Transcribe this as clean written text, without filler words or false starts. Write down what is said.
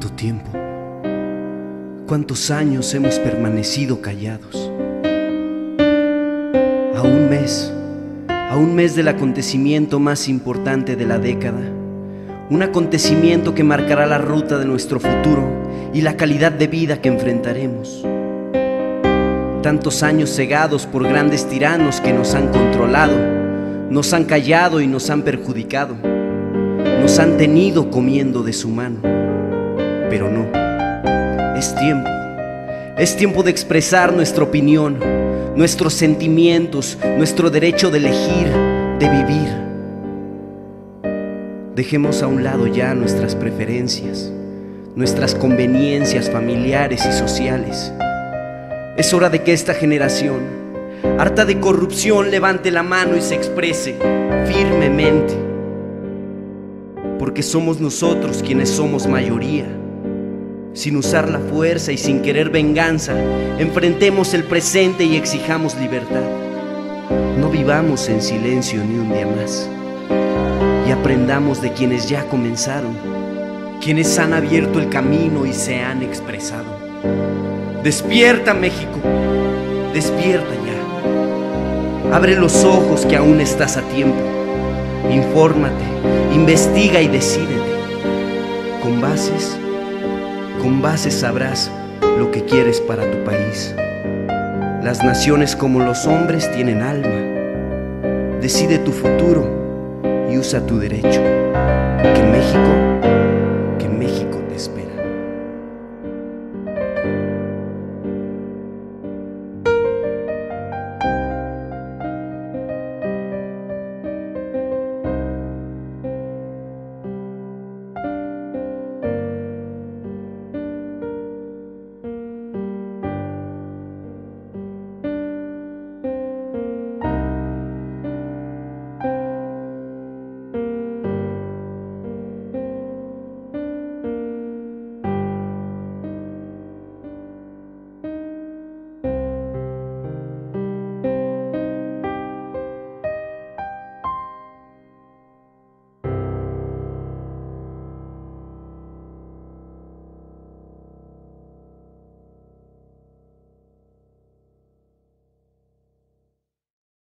¿Cuánto tiempo? ¿Cuántos años hemos permanecido callados? A un mes del acontecimiento más importante de la década, un acontecimiento que marcará la ruta de nuestro futuro y la calidad de vida que enfrentaremos. Tantos años cegados por grandes tiranos que nos han controlado, nos han callado y nos han perjudicado, nos han tenido comiendo de su mano. Pero no, es tiempo de expresar nuestra opinión, nuestros sentimientos, nuestro derecho de elegir, de vivir. Dejemos a un lado ya nuestras preferencias, nuestras conveniencias familiares y sociales. Es hora de que esta generación, harta de corrupción, levante la mano y se exprese firmemente, porque somos nosotros quienes somos mayoría. Sin usar la fuerza y sin querer venganza, enfrentemos el presente y exijamos libertad. No vivamos en silencio ni un día más, y aprendamos de quienes ya comenzaron, quienes han abierto el camino y se han expresado. Despierta, México, despierta ya. Abre los ojos que aún estás a tiempo. Infórmate, investiga y decídete. Con bases sabrás lo que quieres para tu país. Las naciones como los hombres tienen alma. Decide tu futuro y usa tu derecho. Que México